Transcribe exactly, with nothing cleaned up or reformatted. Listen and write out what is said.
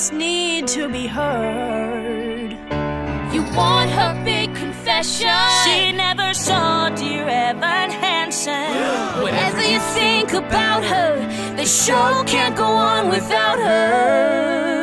just need to be heard. You want her big confession. She never saw dear Evan Hansen. Whatever you think about her, the show can't go on without her.